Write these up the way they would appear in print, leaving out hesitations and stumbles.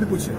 पूछे।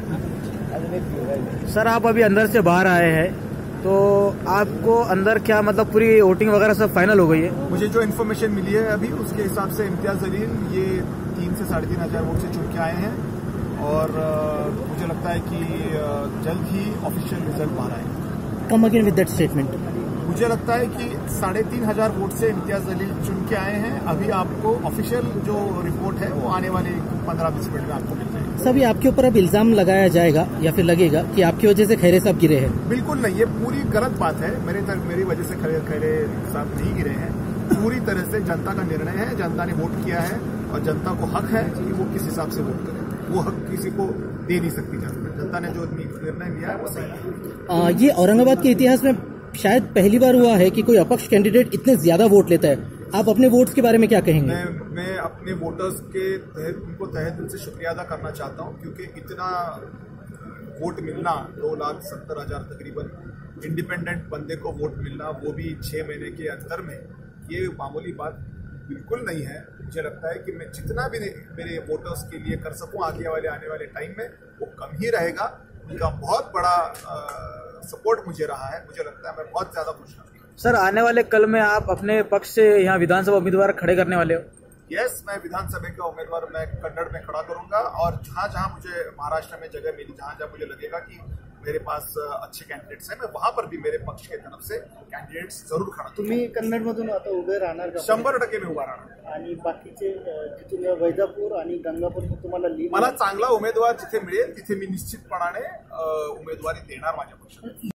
सर आप अभी अंदर से बाहर आए हैं, तो आपको अंदर क्या मतलब पूरी वोटिंग वगैरह सब फाइनल हो गई है? मुझे जो इन्फॉर्मेशन मिली है अभी उसके हिसाब से इम्तियाज जलील ये 3 से 3,500 वोट से चुन के आए हैं और मुझे लगता है कि जल्द ही ऑफिशियल रिजल्ट बाहर आएगा। Come again with that statement. मुझे लगता है कि 3,500 वोट से इम्तियाज जलील चुन के आए हैं। अभी आपको ऑफिशियल जो रिपोर्ट है वो आने वाले 15-20 मिनट में आपको मिल जाएगी। सर आप के ऊपर अब इल्जाम लगाया जाएगा या फिर लगेगा कि आपकी वजह से खैरे साहब गिरे हैं? बिल्कुल नहीं, ये पूरी गलत बात है। मेरी वजह से खैरे साहब नहीं गिरे हैं। पूरी तरह से जनता का निर्णय है, जनता ने वोट किया है और जनता को हक है कि वो किस हिसाब से वोट करे। वो हक किसी को दे नहीं सकती जनता ने जो निर्णय लिया है वो सही है। ये औरंगाबाद के इतिहास में शायद पहली बार हुआ है कि कोई अपक्ष कैंडिडेट इतने ज्यादा वोट लेता है। आप अपने वोट्स के बारे में क्या कहेंगे? मैं अपने वोटर्स के उनको तहे दिल से शुक्रिया अदा करना चाहता हूं, क्योंकि इतना वोट मिलना 2,70,000 तकरीबन इंडिपेंडेंट बंदे को वोट मिलना, वो भी 6 महीने के अंतर में, ये मामूली बात बिल्कुल नहीं है। मुझे लगता है कि मैं जितना भी मेरे वोटर्स के लिए कर सकूं आने वाले टाइम में वो कम ही रहेगा। उनका बहुत बड़ा सपोर्ट मुझे रहा है। मुझे लगता है मैं बहुत ज्यादा खुश हूँ। सर आने वाले कल में आप अपने पक्ष से यहाँ विधानसभा उम्मीदवार खड़े करने वाले हो? यस, मैं विधानसभा का उम्मीदवार मैं कन्नड़ में खड़ा करूंगा और जहां मुझे महाराष्ट्र में जगह मिली, जहां मुझे लगेगा कि मेरे पास अच्छे कैंडिडेट्स हैं, मैं वहां पर भी मेरे पक्ष की तरफ से कैंडिडेट्स जरूर खड़ा करूंगा। तुम्ही कन्नडमधून आता उभे राहणार का? 100% मी उभा राहणार। आणि बाकीचे तिथून वैजापूर आणि गंगापूर तुम्हाला लीड? मला चांगला उमेदवार जिथे मिळेल तिथे मी निश्चितपणाने उमेदवारी देणार माझ्या पक्षाला।